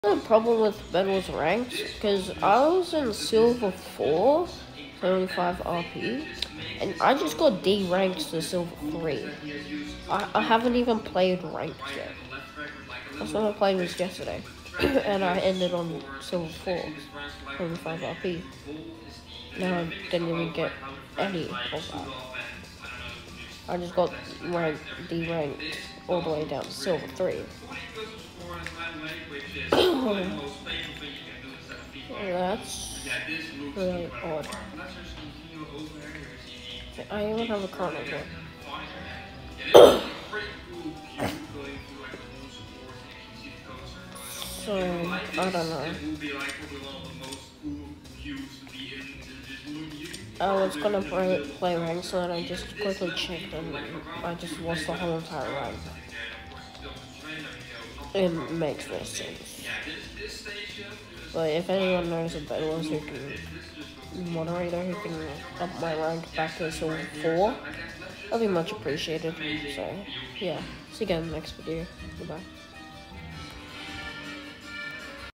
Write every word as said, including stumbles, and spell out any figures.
The problem with bedwars ranks because I was in silver four, seventy-five R P, and I just got D ranked to silver three. I, I haven't even played ranked yet. That's what I played was yesterday, and I ended on silver four, seventy-five R P. Now I didn't even get any of that. I just got ranked, D ranked all the way down to silver three. That's really odd. I even have a card of it. So, I don't know. I was gonna play, play rank, so then I just quickly checked and I just lost the whole entire rank. It makes no sense. But if anyone knows a bedwars who can moderator who can up my rank back to silver four, that'd be much appreciated. So yeah, see you again in the next video. Goodbye.